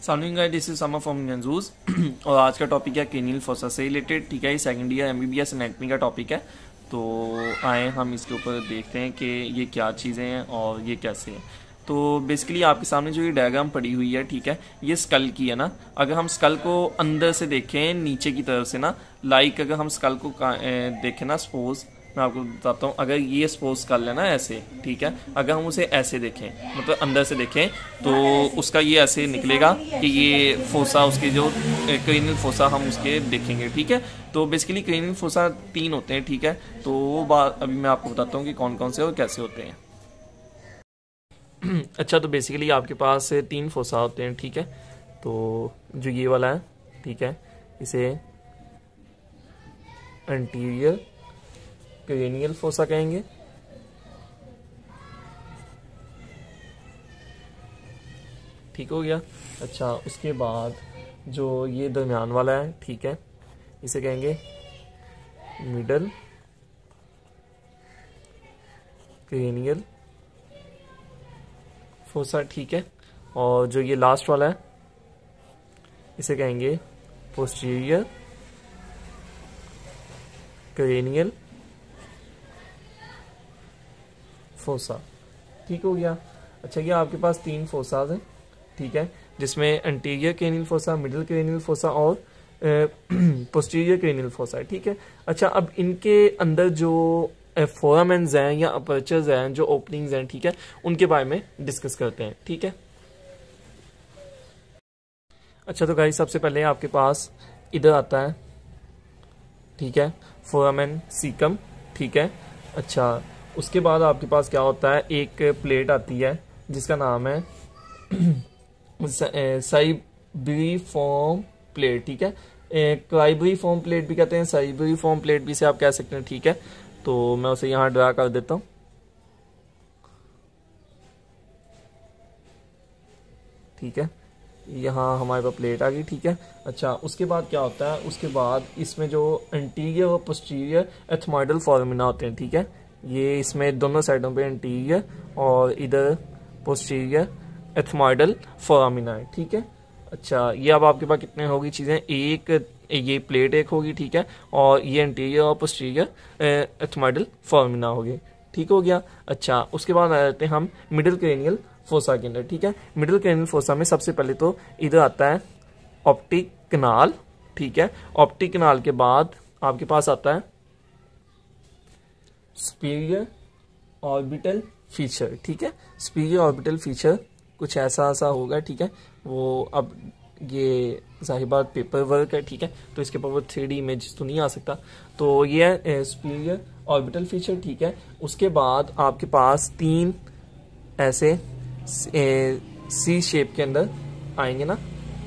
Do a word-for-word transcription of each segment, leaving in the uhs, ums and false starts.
Song guys, this is Samar from Ganjus और आज का टॉपिक है क्रेनियल फोसा से रिलेटेड। ठीक है, सेकंड ईयर एमबीबीएस एनाटॉमी का टॉपिक है। तो आए हम इसके ऊपर देखते हैं कि ये क्या चीज़ें हैं और ये कैसे हैं। तो बेसिकली आपके सामने जो ये डायग्राम पड़ी हुई है, ठीक है, ये स्कल की है ना। अगर हम स्कल को अंदर से देखें नीचे की तरफ से ना, लाइक अगर हम स्कल को देखें ना, सपोज मैं आपको बताता हूँ, अगर ये सपोज कर लेना ऐसे, ठीक है, अगर हम उसे ऐसे देखें, मतलब अंदर से देखें, तो उसका ये ऐसे निकलेगा कि ये फोसा, उसके जो क्रेनियल फोसा हम उसके देखेंगे। ठीक है, तो बेसिकली क्रेनियल फोसा तीन होते हैं। ठीक है, तो वो बात अभी मैं आपको बताता हूँ कि कौन कौन से और कैसे होते हैं। अच्छा, तो बेसिकली आपके पास तीन फोसा होते हैं। ठीक है, तो जो ये वाला है, ठीक है, इसे एंटीरियर क्रेनियल फोसा कहेंगे। ठीक हो गया। अच्छा, उसके बाद जो ये दरमियान वाला है, ठीक है, इसे कहेंगे मिडल क्रेनियल फोसा। ठीक है, और जो ये लास्ट वाला है, इसे कहेंगे पोस्टीरियर क्रेनियल फोसा। ठीक हो गया। अच्छा, ये आपके पास तीन फोसाज हैं, ठीक है, जिसमें anterior cranial fossa, middle cranial fossa और पोस्टीरियर क्रेनियल फोसा है। ठीक है। अच्छा, अब इनके अंदर जो फोरामेंस हैं या अपर्चर्स हैं, जो ओपनिंग्स हैं, ठीक है, उनके बारे में डिस्कस करते हैं। ठीक है। अच्छा, तो गाइस सबसे पहले आपके पास इधर आता है, ठीक है, फोरामेन सीकम। ठीक है। अच्छा, उसके बाद आपके पास क्या होता है, एक प्लेट आती है जिसका नाम है साइब्रिफॉर्म प्लेट। ठीक है, क्राइब्रिफॉर्म प्लेट भी कहते हैं, साइब्रिफॉर्म प्लेट भी से आप कह सकते हैं। ठीक है, तो मैं उसे यहां ड्रा कर देता हूं। ठीक है, यहाँ हमारे पास प्लेट आ गई। ठीक है। अच्छा, उसके बाद क्या होता है, उसके बाद इसमें जो एंटीरियर और पोस्टीरियर एथमॉइडल फोरामिना होते हैं। ठीक है, ये इसमें दोनों साइडों पे एंटीरियर और इधर पोस्टीरियर एथमॉइडल फोरामिना है। ठीक है। अच्छा, ये अब आपके पास कितने होगी चीज़ें, एक ये प्लेट एक होगी, ठीक है, और ये एंटीरियर और पोस्टीरियर एथमॉइडल फोरामिना होगी। ठीक हो गया। अच्छा, उसके बाद आ जाते हैं हम मिडिल क्रेनियल फोसा के अंदर। ठीक है, मिडिल क्रेनियल फोसा में सबसे पहले तो इधर आता है ऑप्टिक कनाल। ठीक है, ऑप्टिक कनाल के बाद आपके पास आता है सुपीरियर ऑर्बिटल फीचर। ठीक है, सुपीरियर ऑर्बिटल फीचर कुछ ऐसा ऐसा होगा। ठीक है, वो अब ये जाहिर बात पेपर वर्क है। ठीक है, तो इसके ऊपर वो थ्री डी इमेज तो नहीं आ सकता, तो ये है सुपीरियर ऑर्बिटल फीचर। ठीक है, उसके बाद आपके पास तीन ऐसे सी शेप के अंदर आएंगे ना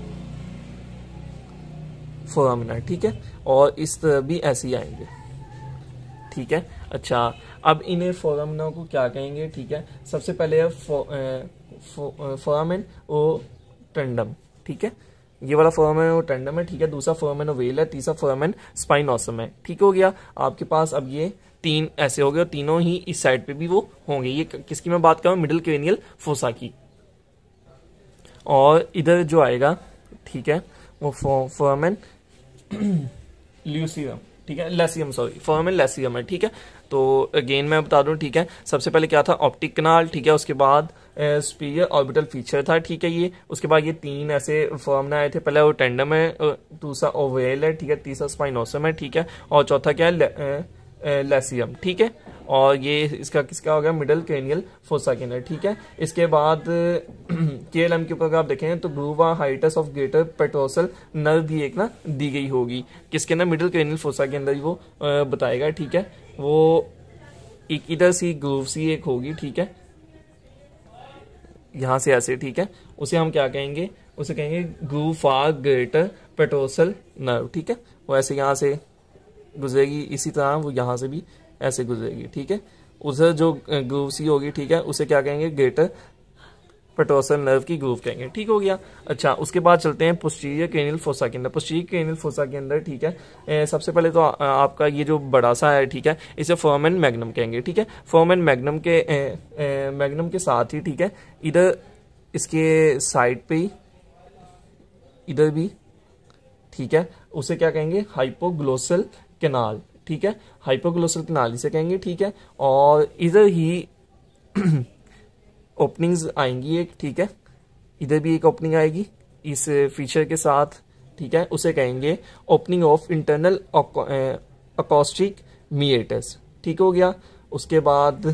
फोरामिना। ठीक है, और इस तरह भी ऐसे ही आएंगे। ठीक है। अच्छा, अब इन्हें फोरामिना को क्या कहेंगे, ठीक है, सबसे पहले है फो, फो, फोरामेन ओ टेंडम। ठीक है, ये वाला फोरामेन ओ टेंडम है। ठीक है, दूसरा फोरामेन ओ वेल है, तीसरा फोरामेन स्पाइनोसम है। ठीक हो गया आपके पास। अब ये तीन ऐसे हो गए और तीनों ही इस साइड पे भी वो होंगे। ये किसकी मैं बात कर रहा हूँ, मिडिल क्रेनियल फोसा की। और इधर जो आएगा, ठीक है, वो फोरामेन ल्यूसियम, ठीक है, लेसियम, सॉरी, फोरामेन लेसियम है। ठीक है, तो अगेन मैं बता दूं, ठीक है, सबसे पहले क्या था, ऑप्टिक कनाल। ठीक है, उसके बाद सुपीरियर ऑर्बिटल फीचर था। ठीक है, ये उसके बाद ये तीन ऐसे फोरामिना आए थे, पहले वो टेंडम है, दूसरा ओवेल है, ठीक है, तीसरा स्पाइनोसम है, ठीक है, और चौथा क्या है, लेसियम। ठीक है, और ये इसका किसका हो गया, मिडिल क्रेनियल फोसा के अंदर। ठीक है, इसके बाद के एल एम के ऊपर आप देखें तो groove hiatus of greater petrosal nerve भी एक ना दी गई होगी, किसके अंदर, मिडिल क्रेनियल फोसा के अंदर ही वो आ, बताएगा। ठीक है, वो एक इधर सी ग्रूव सी एक होगी। ठीक है, यहां से ऐसे, ठीक है, उसे हम क्या कहेंगे, उसे कहेंगे groove for greater petrosal nerve. ठीक है, वो ऐसे यहाँ से गुजरेगी, इसी तरह वो यहाँ से भी ऐसे गुजरेगी। ठीक है, उधर जो ग्रूव सी होगी, ठीक है, उसे क्या कहेंगे, ग्रेटर पेट्रोसल नर्व की ग्रूव कहेंगे। ठीक हो गया। अच्छा, उसके बाद चलते हैं पोस्टीरियर क्रेनियल फोसा के अंदर। पोस्टीरियर क्रेनियल फोसा के अंदर, ठीक है, ए, सबसे पहले तो आ, आपका ये जो बड़ा सा है, ठीक है, इसे फोरामेन मैग्नम कहेंगे। ठीक है, फोरामेन मैग्नम के ए, ए, मैग्नम के साथ ही, ठीक है, इधर इसके साइड पे ही इधर भी, ठीक है, उसे क्या कहेंगे, हाइपोग्लोसल कैनाल, ठीक है, हाइपोग्लोसल कैनाल इसे कहेंगे, ठीक है। और इधर ही ओपनिंग्स आएंगी एक, ठीक है, इधर भी एक ओपनिंग आएगी इस फीचर के साथ, ठीक है, उसे कहेंगे opening of internal acoustic meatus, ठीक हो गया। उसके बाद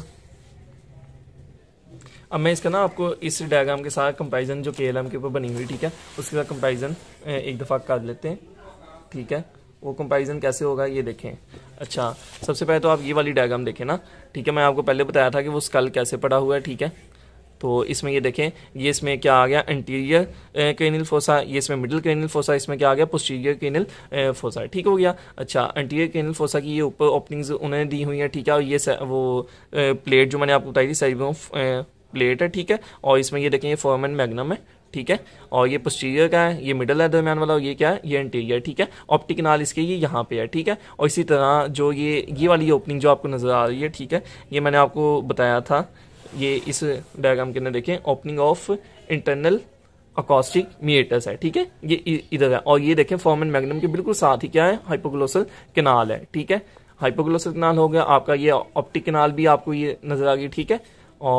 अब मैं इसका ना आपको इस डायग्राम के साथ कंपैरिजन जो केएलएम के ऊपर बनी हुई, ठीक है, उसके साथ कंपैरिजन एक दफ़ा कर लेते हैं, ठीक है। वो कंपैरिजन कैसे होगा ये देखें। अच्छा, सबसे पहले तो आप ये वाली डायग्राम देखें ना, ठीक है, मैं आपको पहले बताया था कि वो स्कल कैसे पड़ा हुआ है, ठीक है। तो इसमें ये देखें, ये इसमें क्या आ गया, एंटीरियर क्रेनियल फोसा, ये इसमें मिडिल क्रेनियल फोसा, इसमें क्या आ गया, पोस्टीरियर क्रेनियल फोसा, ठीक हो गया। अच्छा, एंटीरियर क्रेनियल फोसा की ये ऊपर ओपनिंग्स उन्होंने दी हुई है, ठीक है, और ये वो प्लेट जो मैंने आपको बताई थी सेरिब्रम प्लेट है, ठीक है, और इसमें ये देखें ये फोरामेन मैग्नम है, ठीक है, और ये पोस्टीरियर का है, ये मिडल है दरम्यान वाला, और ये क्या है, ये एंटीरियर, ठीक है। ऑप्टिक नाल इसके ये यहाँ पे है, ठीक है। और इसी तरह जो ये ये वाली ओपनिंग जो आपको नजर आ रही है, ठीक है, ये मैंने आपको बताया था, ये इस डायग्राम के अंदर देखें, opening of internal acoustic meatus है, ठीक है, ये इधर है। और ये देखें फोरामेन मैग्नम के बिल्कुल साथ ही क्या है, हाइपोग्लोसल कैनाल है, ठीक है। हाइपोग्लोसल कैनाल हो गया आपका, ये ऑप्टिक कैनाल भी आपको ये नजर आ गई, ठीक है।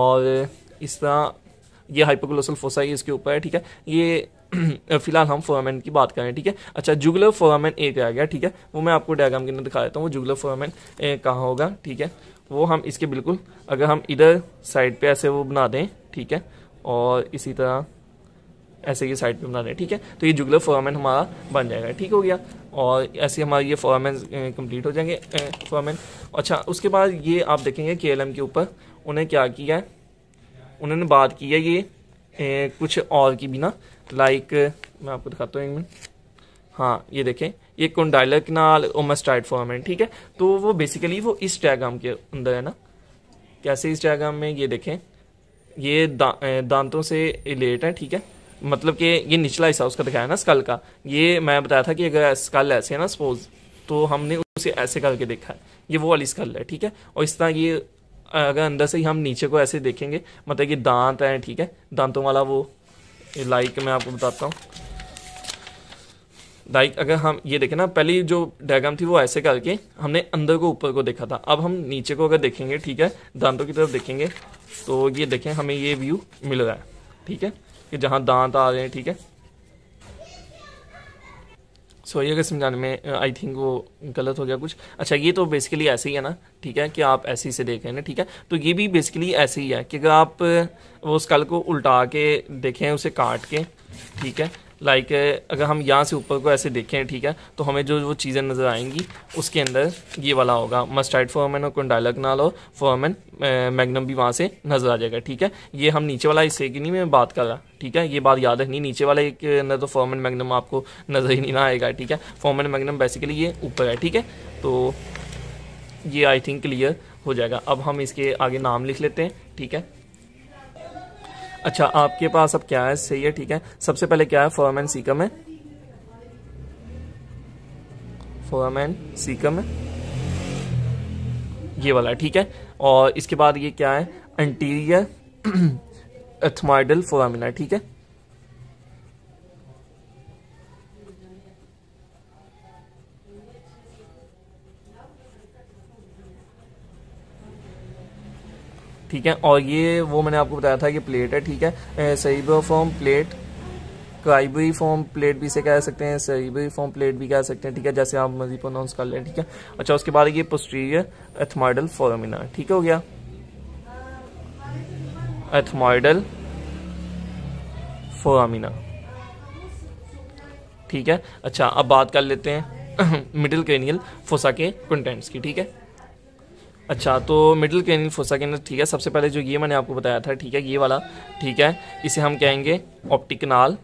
और इस तरह ये हाइपोग्लोसल फोसा ही इसके ऊपर है, ठीक है। ये फिलहाल हम फोरामेन की बात करें, ठीक है। अच्छा, जुगुलर फोरामेन एक रह गया, ठीक है, वो मैं आपको डायग्राम के अंदर दिखा देता हूँ, वो जुगुलर फोरामेन कहाँ होगा, ठीक है। वो हम इसके बिल्कुल अगर हम इधर साइड पे ऐसे वो बना दें, ठीक है, और इसी तरह ऐसे ये साइड पे बना दें, ठीक है, तो ये जुगुलर फोरामेन हमारा बन जाएगा, ठीक हो गया। और ऐसे हमारे ये फोरामेन कंप्लीट हो जाएंगे फोरामेन। अच्छा, उसके बाद ये आप देखेंगे केएलएम के ऊपर उन्हें क्या किया है, उन्होंने बात की है ये ए, कुछ और की भी ना, लाइक मैं आपको दिखाता हूँ एक मिनट, हाँ ये देखें, ये कोंडाइलर कैनाल ओमस्टाइड फोरामेन, ठीक है। तो वो बेसिकली वो इस डायग्राम के अंदर है ना, कैसे इस डायग्राम में ये देखें, ये दा, दांतों से रिलेट है, ठीक है, मतलब कि ये निचला हिस्सा उसका दिखाया ना स्कल का, ये मैं बताया था कि अगर स्कल ऐसे है ना सपोज, तो हमने उसे ऐसे करके देखा है, ये वो वाली स्कल है, ठीक है। और इस तरह ये अगर अंदर से ही हम नीचे को ऐसे देखेंगे, मतलब कि दांत है, ठीक है, दांतों वाला वो लाइक मैं आपको बताता हूँ, लाइक अगर हम ये देखें ना, पहली जो डायग्राम थी वो ऐसे करके हमने अंदर को ऊपर को देखा था, अब हम नीचे को अगर देखेंगे, ठीक है, दांतों की तरफ देखेंगे, तो ये देखें हमें ये व्यू मिल रहा है, ठीक है, कि जहाँ दांत आ रहे हैं, ठीक है। सॉरी अगर समझाने में आई थिंक वो गलत हो गया कुछ। अच्छा, ये तो बेसिकली ऐसे ही है ना, ठीक है, कि आप ऐसे ही से देख रहे हैं ना, ठीक है, तो ये भी बेसिकली ऐसे ही है कि अगर आप वो स्कल को उल्टा के देखें, उसे काट के, ठीक है, लाइक अगर हम यहाँ से ऊपर को ऐसे देखें, ठीक है, तो हमें जो वो चीज़ें नज़र आएंगी उसके अंदर ये वाला होगा, मस्टाइड फोरामेन और कोंडाइलर कैनाल और फोरामेन मैग्नम भी वहाँ से नज़र आ जाएगा, ठीक है। ये हम नीचे वाला हिस्से की नहीं मैं बात कर रहा, ठीक है, ये बात याद रखनी, नीचे वाले के अंदर तो फोरामेन मैग्नम आपको नज़र ही नहीं ना आएगा, ठीक है। फोरामेन मैग्नम बेसिकली ये ऊपर है, ठीक है, तो ये आई थिंक क्लियर हो जाएगा। अब हम इसके आगे नाम लिख लेते हैं, ठीक है। अच्छा, आपके पास अब क्या है, सही है, ठीक है। सबसे पहले क्या है, फोरामेन सीकम है, फोरामेन सीकम है ये वाला, ठीक है। और इसके बाद ये क्या है, एंटीरियर एथमॉइडल फोरामिना, ठीक है। ठीक है, और ये वो मैंने आपको बताया था कि प्लेट है, ठीक है, सेरिब्रोफॉर्म प्लेट, क्राइबरीफॉर्म प्लेट भी से कह सकते हैं, सेरिब्रीफॉर्म प्लेट भी कह सकते हैं, ठीक है, जैसे आप मर्जी प्रोनाउंस कर लें, ठीक है। अच्छा, उसके बाद ये पोस्टीरियर एथमॉइडल फोरामिना, ठीक हो गया, एथमॉइडल फोरामिना, ठीक है। अच्छा, अब बात कर लेते हैं मिडिल क्रेनियल फोसा के कंटेंट्स की, ठीक है। अच्छा, तो मिडिल क्रेनियल फोसा के अंदर, ठीक है, सबसे पहले जो ये मैंने आपको बताया था, ठीक है, ये वाला, ठीक है, इसे हम कहेंगे ऑप्टिक कैनाल,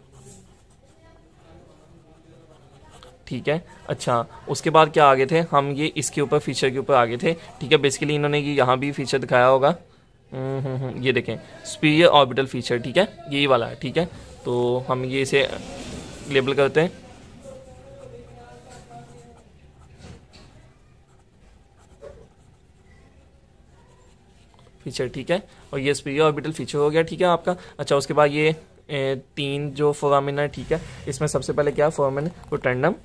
ठीक है। अच्छा, उसके बाद क्या आगे थे हम, ये इसके ऊपर फीचर के ऊपर आगे थे, ठीक है। बेसिकली इन्होंने ये यहाँ भी फीचर दिखाया होगा, ये देखें सुपीरियर ऑर्बिटल फीचर, ठीक है, यही वाला है, ठीक है। तो हम ये इसे लेबल करते हैं, फीचर, ठीक है, और ये सुपीरियर ऑर्बिटल फीचर हो गया, ठीक है आपका। अच्छा, उसके बाद ये ए, तीन जो फोरामेन है, ठीक है, इसमें सबसे पहले क्या फोरामेन रोटेंडम,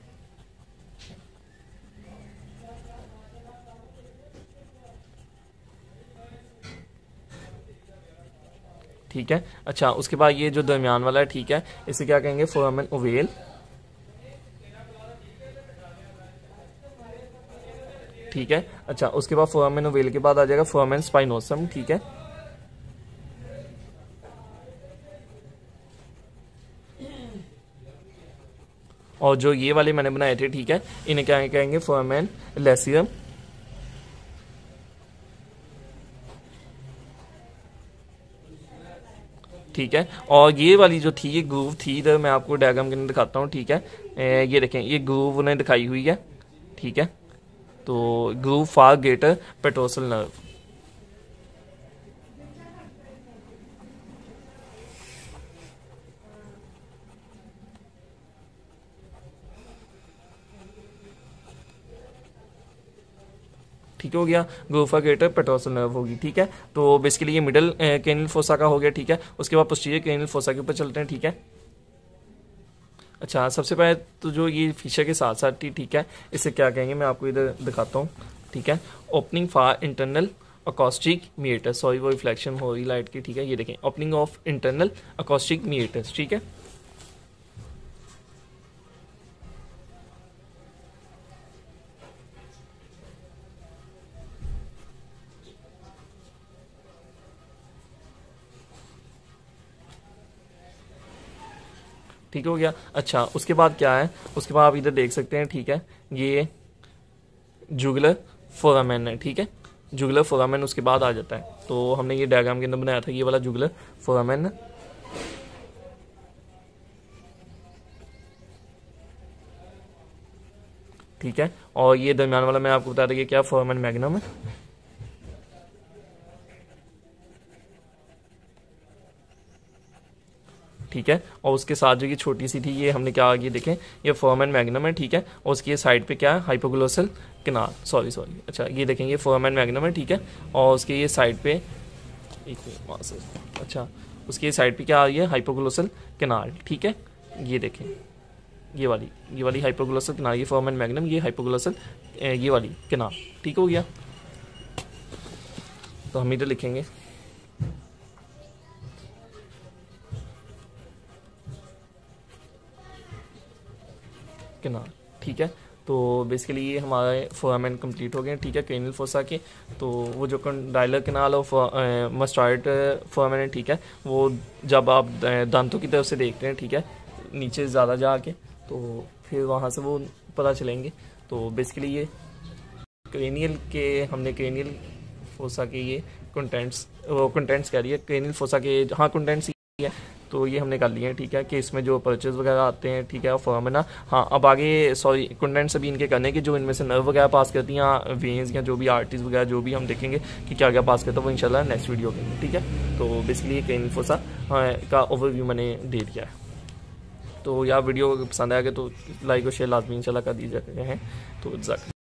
ठीक है। अच्छा, उसके बाद ये जो दरमियान वाला है, ठीक है, इसे क्या कहेंगे फोरामेन ओवेल, ठीक है। अच्छा, उसके बाद फोरामेन ओवेल के बाद आ जाएगा फोरामेन स्पाइनोसम, ठीक है। और जो ये वाले मैंने बनाए थे, ठीक है, इन्हें क्या कहेंगे फोरामेन लेसियम, ठीक है। और ये वाली जो थी, ये ग्रूव थी, इधर मैं आपको डायग्राम के अंदर दिखाता हूँ, ठीक है। ये देखें, ये ग्रूव उन्हें दिखाई हुई है, ठीक है। तो groove for greater petrosal nerve, ठीक हो गया। ग्रूफा ग्रेटर पेट्रोसल नर्व होगी, ठीक है। तो बेसिकली ये मिडल क्रेनियल फोसा का हो गया, ठीक है। उसके बाद पोस्टीरियर क्रेनियल फोसा के ऊपर चलते हैं, ठीक है। अच्छा, सबसे पहले तो जो ये फीचर के साथ साथ थी, ठीक है, इसे क्या कहेंगे मैं आपको इधर दिखाता हूँ, ठीक है। Opening for internal acoustic meatus, sorry वो रिफ्लेक्शन हो रही लाइट की, ठीक है। ये देखें, opening of internal acoustic meatus, ठीक है। ठीक हो गया। अच्छा, उसके बाद क्या है, उसके बाद आप इधर देख सकते हैं, ठीक है, ये जुगुलर फोरामेन है, ठीक है। जुगुलर फोरामेन उसके बाद आ जाता है। तो हमने ये डायग्राम के अंदर बनाया था, ये वाला जुगुलर फोरामेन है, ठीक है। और ये दरमियान वाला मैं आपको बता दें कि क्या फोरामेन मैग्नम है, ठीक है। और उसके साथ जो ये छोटी सी थी, ये हमने क्या आगे देखें, ये फोरामेन मैग्नम है, ठीक है। और उसकी साइड पे क्या है, हाइपोग्लोसल किनार, सॉरी सॉरी अच्छा, ये देखें, ये फोरामेन मैग्नम है, ठीक है। और उसके ये साइड पे एक वहाँ से, अच्छा, उसके साइड पे क्या आ रही है, हाइपोग्लोसल किनार, ठीक है। ये देखें, ये वाली ये वाली हाइपोग्लोसल किनार, ये फोरामेन मैग्नम, ये हाइपोग्लोसल ये वाली किनार, ठीक हो गया। तो हम इधर लिखेंगे किनार, ठीक है। तो बेसिकली ये हमारे फोरामेन कंप्लीट हो गए, ठीक है, क्रेनियल फोसा के। तो वो जो कंडाइलर किनाल और मस्टॉइड फोरामेन है, ठीक है, वो जब आप दांतों की तरफ से देखते हैं, ठीक है, नीचे ज़्यादा जाके, तो फिर वहाँ से वो पता चलेंगे। तो बेसिकली ये क्रेनियल के, हमने क्रेनियल फोसा के ये कंटेंट्स, वो कंटेंट्स कह रही है क्रेनियल फोसा के, हाँ कंटेंट्स ही है, तो ये हमने कर लिए हैं, ठीक है, कि इसमें जो पर्चेज वगैरह आते हैं, ठीक है, फोरामेना। हाँ, अब आगे सॉरी कंटेंट्स अभी इनके करने की, जो इनमें से नर्व वगैरह पास करती हैं, वेन्स या जो भी आर्टरीज वगैरह जो भी हम देखेंगे कि क्या क्या पास करता है, वो इंशाल्लाह नेक्स्ट वीडियो के अंदर, ठीक है। तो बेसिकली ये क्रेनियल फोसा का ओवरव्यू मैंने दे दिया है। तो यार वीडियो पसंद आएगा तो लाइक और शेयर लाजमी इंशाल्लाह कर दीजिए हैं। तो